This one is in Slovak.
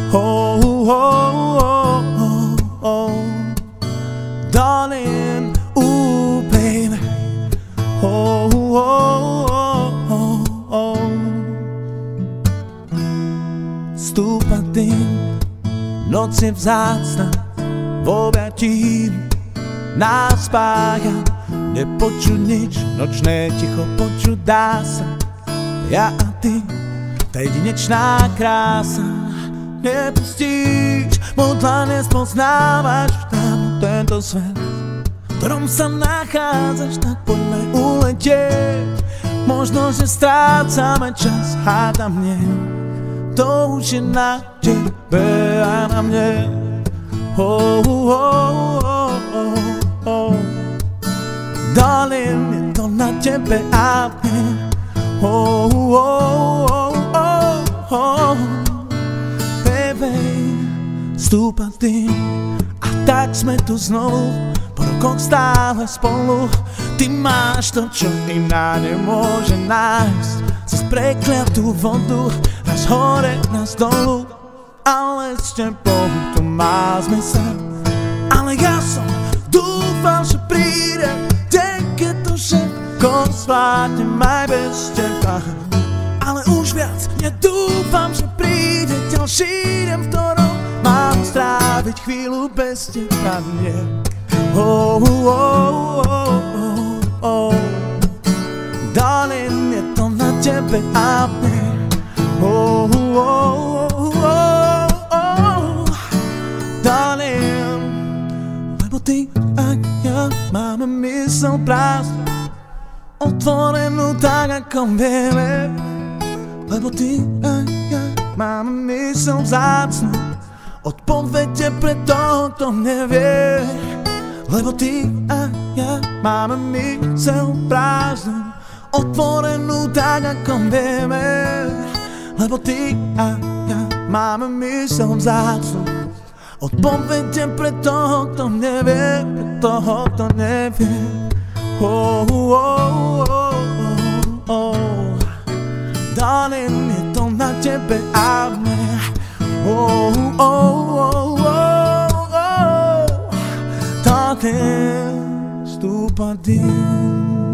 Oh, oh, oh, oh. Darling, ooh, baby. Oh, oh, oh, oh. Stúpa tým, noc je vzácna, v objatí nás spája. Nepočuť nič, nočné ticho počuť dá sa. Ja a ty, tá jedinečná krása. Nepustíš, modla nespoznávaš tam tento svet, v ktorom sa nachádzaš, tak poďme uletieť. Možno, že strácame čas, hádam nie, to už je na tebe a na mne. Oh, oh, oh, oh, oh. Darling, je to na tebe a mne. Oh, oh, oh, oh, oh. Baby, stúpa tým a tak sme tu znovu, po rokoch stále spolu. Ty máš to, čo iná nemôže nájsť, cez prekliatú vodu, raz hore, raz dolu, ale s tebou to má zmysel. Ale ja som dúfal, že príde deň, keď to všetko zvládnem aj bez teba. Ale už viac nedúfam, že príde ďalší deň, v ktorom mám stráviť chvíľu bez teba. Nie. Oh, oh, oh, oh, oh. Darling, je to na tebe a mne. Oh, oh, oh, oh, oh. Darling, lebo ty a ja máme mysel prázdnu, otvorenú tak ako vieme. Lebo ty a ja máme mysel vzácnu, odpovede pre toho, kto nevie. Lebo ty a ja máme mysel prázdnu, otvorenú tak ako vieme. Lebo ty a ja máme mysel vzácnu, odpovede pre toho, kto nevie, pre toho, kto nevie. Oh, oh, oh, oh, oh. Darling, je to na tebe a mne. Oh, oh, oh, oh, oh. Darling, stúpa dým.